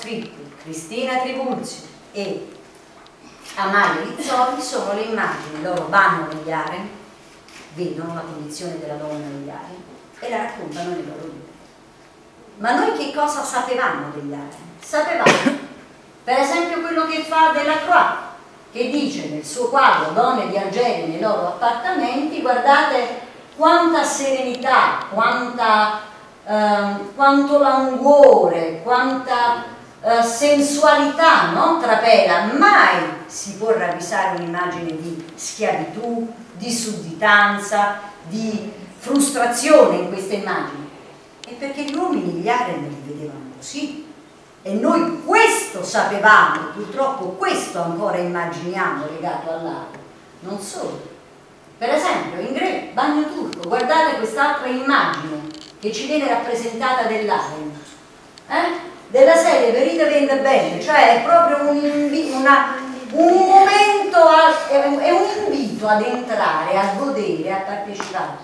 scritto Cristina Trivulzio e Amalia Rizzoli sono le immagini. Loro vanno negli harem, vedono la condizione della donna negli harem e la raccontano nei loro libri. Ma noi che cosa sapevamo degli harem? Sapevamo per esempio quello che fa Delacroix, che dice nel suo quadro Donne di Algeri nei loro appartamenti: guardate quanta serenità, quanto languore, quanta sensualità, no? Trapela. Mai si può ravvisare un'immagine di schiavitù, di sudditanza, di frustrazione in queste immagini. E perché gli uomini gli harem li vedevano così. E noi questo sapevamo, purtroppo questo ancora immaginiamo legato all'arte. Non solo. Per esempio, in Grey, Bagno Turco, guardate quest'altra immagine che ci viene rappresentata dell'harem, della serie Verite Vende Bene, cioè è proprio un momento, è un invito ad entrare, a godere, a partecipare.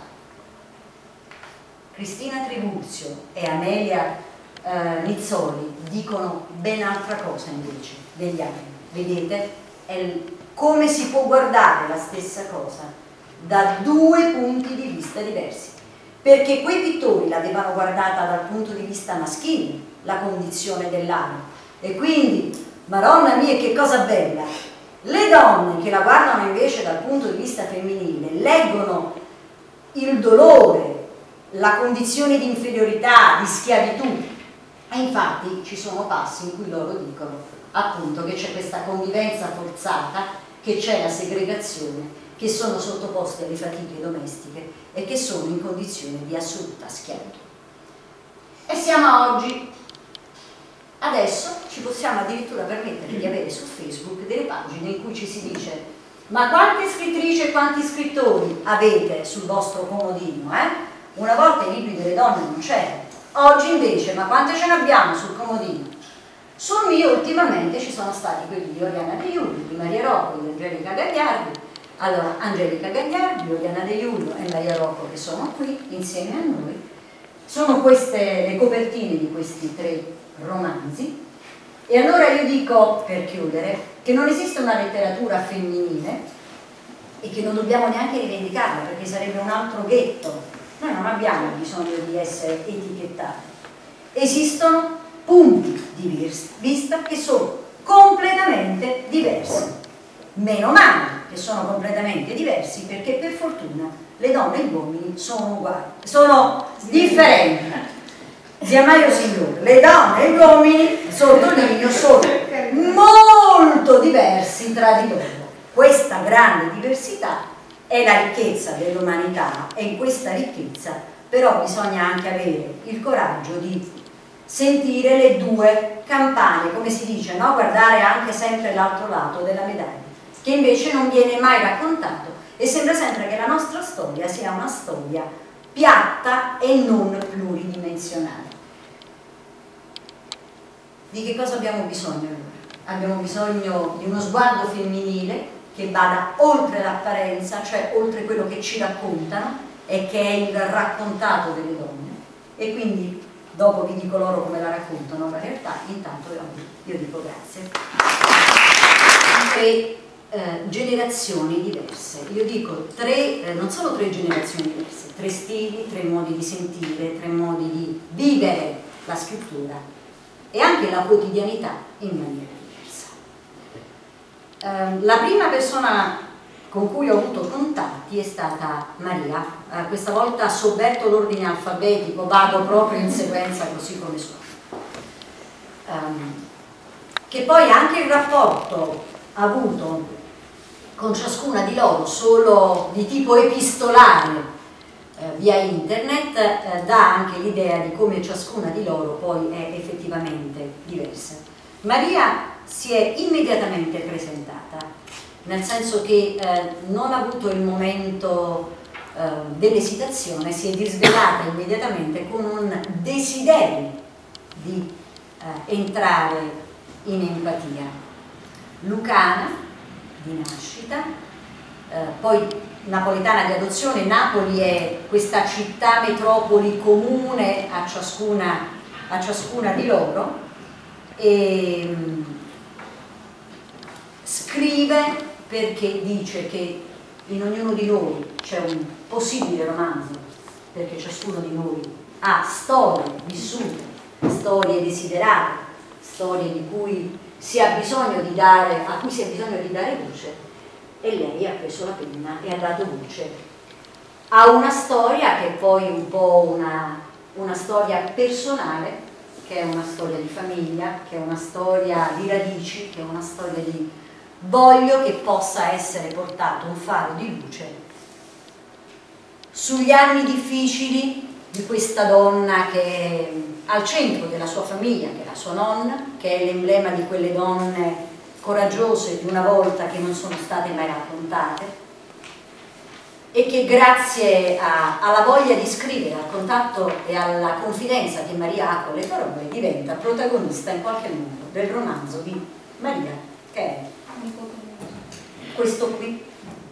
Cristina Trivulzio e Amelia Rizzoli dicono ben altra cosa invece degli harem. Vedete? È come si può guardare la stessa cosa da due punti di vista diversi, perché quei pittori l'avevano guardata dal punto di vista maschile, la condizione dell'harem, e quindi, Madonna mia, che cosa bella! Le donne che la guardano invece dal punto di vista femminile leggono il dolore, la condizione di inferiorità, di schiavitù. E infatti ci sono passi in cui loro dicono appunto che c'è questa convivenza forzata, che c'è la segregazione, che sono sottoposte alle fatiche domestiche e che sono in condizione di assoluta schiavitù. E siamo a oggi. Adesso ci possiamo addirittura permettere di avere su Facebook delle pagine in cui ci si dice: ma quante scrittrici e quanti scrittori avete sul vostro comodino? Una volta i libri delle donne non c'erano, oggi invece, ma quante ce ne abbiamo sul comodino? Sul mio ultimamente ci sono stati quelli di Oriana De Julio, di Maria Rocco, di Angelica Gagliardi. Allora, Angelica Gagliardi, Oriana De Julio e Maria Rocco che sono qui insieme a noi. Sono queste le copertine di questi 3 romanzi. E allora io dico, per chiudere, che non esiste una letteratura femminile e che non dobbiamo neanche rivendicarla, perché sarebbe un altro ghetto. Noi non abbiamo bisogno di essere etichettati. Esistono punti di vista che sono completamente diversi. Meno male che sono completamente diversi, perché per fortuna le donne e gli uomini sono uguali, sono differenti. Zia Mario Signore, le donne e gli uomini, sottolineo, sono molto diversi tra di loro. Questa grande diversità è la ricchezza dell'umanità, e in questa ricchezza però bisogna anche avere il coraggio di sentire le due campane, come si dice, no? Guardare anche sempre l'altro lato della medaglia, che invece non viene mai raccontato, e sembra sempre che la nostra storia sia una storia piatta e non pluridimensionale. Di che cosa abbiamo bisogno allora? Abbiamo bisogno di uno sguardo femminile che vada oltre l'apparenza, cioè oltre quello che ci raccontano e che è il raccontato delle donne, e quindi dopo vi dico loro come la raccontano la realtà. Intanto io dico grazie. 3 generazioni diverse, io dico non solo 3 generazioni diverse, 3 stili, 3 modi di sentire, 3 modi di vivere la scrittura e anche la quotidianità in maniera diversa. La prima persona con cui ho avuto contatti è stata Maria. Questa volta sovverto l'ordine alfabetico, vado proprio in sequenza così come sono. Che poi anche il rapporto avuto con ciascuna di loro, solo di tipo epistolare, via internet, dà anche l'idea di come ciascuna di loro poi è effettivamente diversa. Maria si è immediatamente presentata, nel senso che non ha avuto il momento dell'esitazione, si è disvelata immediatamente con un desiderio di entrare in empatia. Lucana di nascita, poi napoletana di adozione. Napoli è questa città metropoli comune a ciascuna di loro, e scrive perché dice che in ognuno di noi c'è un possibile romanzo, perché ciascuno di noi ha storie vissute, storie desiderate, storie di cui si ha bisogno di dare, a cui si ha bisogno di dare voce, e lei ha preso la penna e ha dato voce a una storia che è poi un po' una storia personale, che è una storia di famiglia, che è una storia di radici, che è una storia di voglio che possa essere portato un faro di luce sugli anni difficili di questa donna che è al centro della sua famiglia, che è la sua nonna, che è l'emblema di quelle donne coraggiose di una volta che non sono state mai raccontate, e che grazie alla voglia di scrivere, al contatto e alla confidenza che Maria ha con le parole, diventa protagonista in qualche modo del romanzo di Maria, che è questo qui,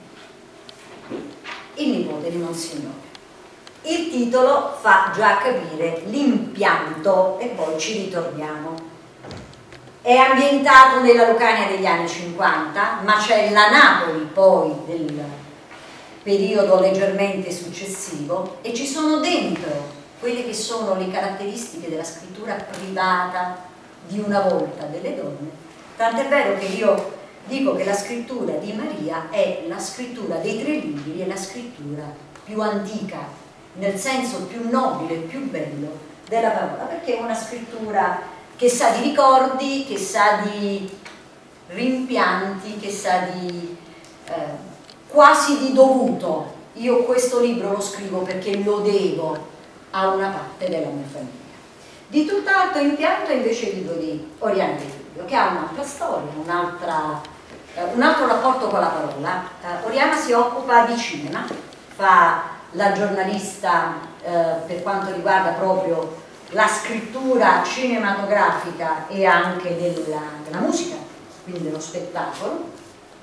il nipote di Monsignore. Il titolo fa già capire l'impianto e poi ci ritorniamo. È ambientato nella Lucania degli anni 50, ma c'è la Napoli poi del periodo leggermente successivo, e ci sono dentro quelle che sono le caratteristiche della scrittura privata di una volta delle donne. Tant'è vero che io dico che la scrittura di Maria è la scrittura dei tre libri, è la scrittura più antica, nel senso più nobile, più bello della parola, perché è una scrittura che sa di ricordi, che sa di rimpianti, che sa di quasi di dovuto. Io questo libro lo scrivo perché lo devo a una parte della mia famiglia. Di tutt'altro impianto invece il libro di Oriana De Tullio, che ha un'altra storia, un altro rapporto con la parola. Oriana si occupa di cinema, fa la giornalista per quanto riguarda proprio la scrittura cinematografica e anche della musica, quindi dello spettacolo.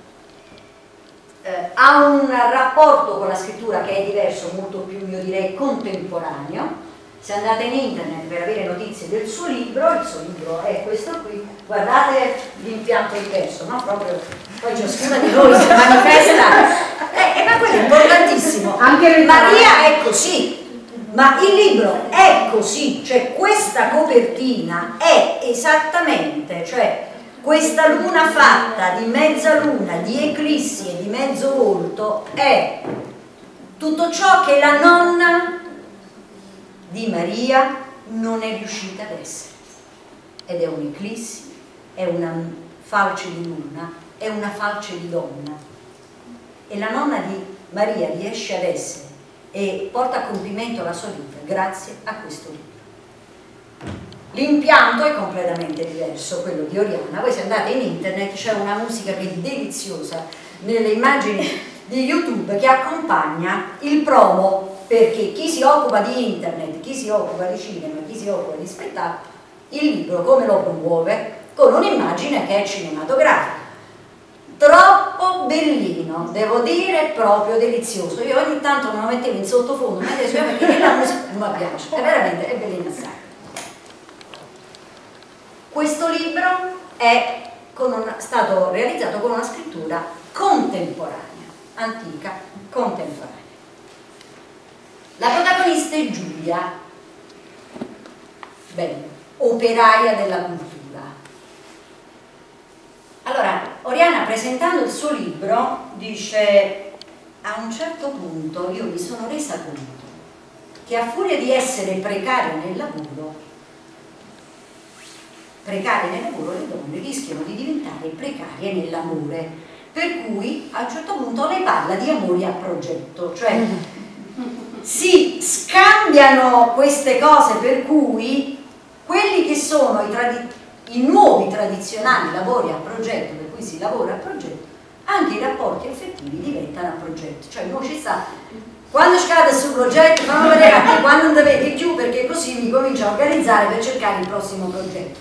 Ha un rapporto con la scrittura che è diverso, molto più, io direi, contemporaneo. Se andate in internet per avere notizie del suo libro, il suo libro è questo qui, guardate l'impianto diverso, no? Proprio, poi ciascuna di noi si manifesta, ma quello è importantissimo. Anche Maria è così, ma il libro è così, cioè questa copertina è esattamente, cioè questa luna fatta di mezzaluna, di eclissi e di mezzo volto è tutto ciò che la nonna di Maria non è riuscita ad essere, ed è un'eclissi, è una falce di luna, è una falce di donna, e la nonna di Maria riesce ad essere e porta a compimento la sua vita grazie a questo libro. L'impianto è completamente diverso, quello di Oriana. Voi se andate in internet c'è una musica che è deliziosa nelle immagini di YouTube che accompagna il promo, perché chi si occupa di internet, chi si occupa di cinema, chi si occupa di spettacolo, il libro come lo promuove? Con un'immagine che è cinematografica. Troppo bellino, devo dire, proprio delizioso. Io ogni tanto me lo mettevo in sottofondo, ma adesso perché la musica non mi piace, è veramente, è bellina assai. Questo libro è stato realizzato con una scrittura contemporanea, antica, contemporanea. La protagonista è Giulia, bene, operaia della cultura. Allora, Oriana, presentando il suo libro, dice: a un certo punto io mi sono resa conto che a furia di essere precaria nel lavoro, le donne rischiano di diventare precarie nell'amore, per cui a un certo punto lei parla di amori a progetto, cioè si scambiano queste cose, per cui quelli che sono i nuovi tradizionali lavori a progetto, per cui si lavora a progetto, anche i rapporti affettivi diventano a progetto, cioè non ci sta, quando scade sul progetto fammi vedere a te quando non dovete più, perché così mi comincio a organizzare per cercare il prossimo progetto.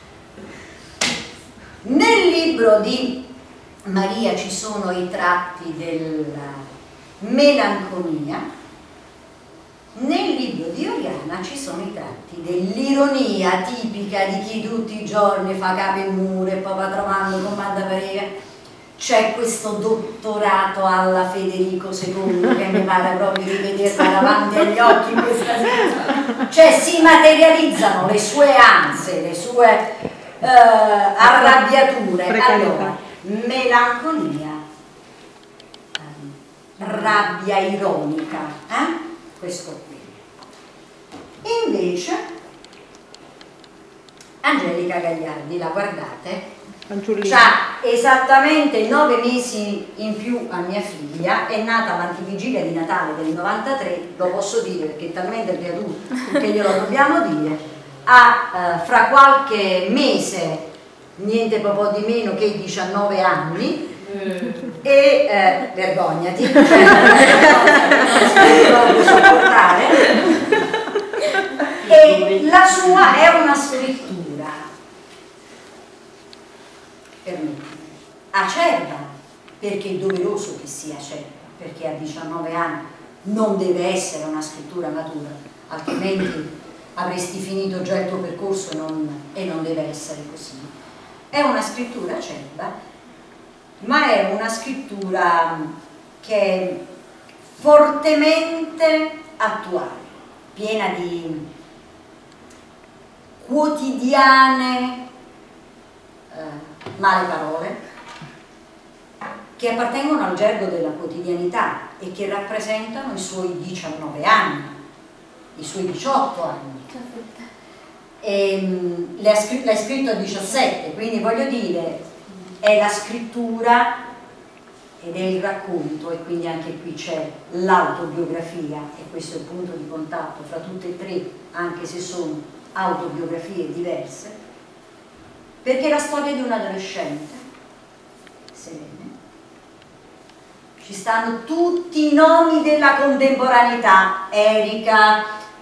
Nel libro di Maria ci sono i tratti della melanconia, Nel libro di Oriana ci sono i tratti dell'ironia tipica di chi tutti i giorni fa capo in muro e poi va trovando comanda parega. C'è questo dottorato alla Federico II che mi pare proprio di vederla davanti agli occhi questa sera. Cioè si materializzano le sue ansie, le sue arrabbiature. Allora, melanconia, rabbia ironica, questo qui. Invece Angelica Gagliardi, la guardate, ha esattamente 9 mesi in più a mia figlia, è nata l'antivigilia di Natale del 93, lo posso dire perché è talmente creatura che glielo dobbiamo dire, ha fra qualche mese niente po' di meno che 19 anni e vergognati, cioè, non si può sopportare, e la sua è una scrittura acerba, perché è doveroso che sia acerba, perché a 19 anni non deve essere una scrittura matura, altrimenti avresti finito già il tuo percorso e non deve essere così. È una scrittura acerba, ma è una scrittura che è fortemente attuale, piena di quotidiane male parole che appartengono al gergo della quotidianità e che rappresentano i suoi 19 anni, i suoi 18 anni. L'hai scritto a 17, quindi voglio dire, è la scrittura ed è il racconto, e quindi anche qui c'è l'autobiografia, e questo è il punto di contatto fra tutte e tre, anche se sono autobiografie diverse, perché è la storia di un adolescente sereno. Ci stanno tutti i nomi della contemporaneità, Erika,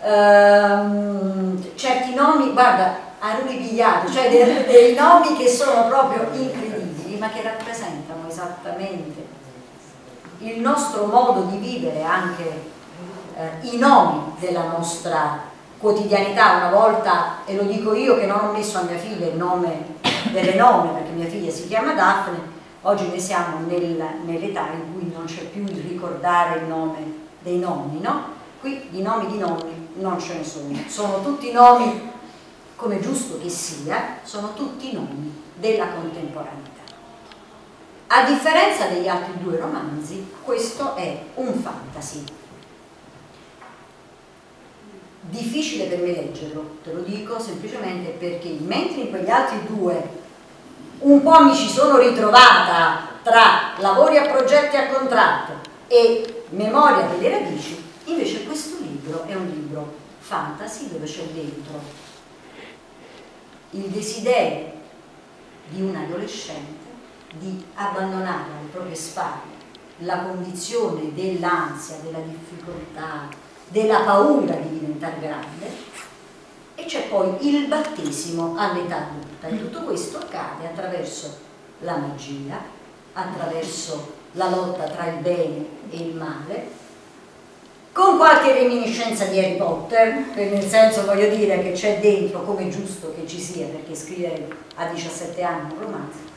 certi nomi, guarda, Aruri Pigliato, cioè dei nomi che sono proprio incredibili, ma che rappresentano esattamente il nostro modo di vivere, anche i nomi della nostra quotidianità. Una volta, e lo dico io che non ho messo a mia figlia il nome delle nonne, perché mia figlia si chiama Daphne, oggi noi siamo nell'età in cui non c'è più il ricordare il nome dei nonni, no? Qui di nonni non ce ne sono tutti nomi, come giusto che sia, sono tutti nomi della contemporaneità. A differenza degli altri due romanzi, questo è un fantasy. Difficile per me leggerlo, te lo dico semplicemente perché mentre in quegli altri due un po' mi ci sono ritrovata tra lavori a progetti a contratto e memoria delle radici, invece questo libro è un libro fantasy dove c'è dentro il desiderio di un adolescente di abbandonare alle proprie spalle la condizione dell'ansia, della difficoltà, della paura di diventare grande, e c'è poi il battesimo all'età adulta, e tutto questo accade attraverso la magia, attraverso la lotta tra il bene e il male, con qualche reminiscenza di Harry Potter, nel senso, voglio dire, che c'è dentro, come è giusto che ci sia, perché scrivere a 17 anni un romanzo,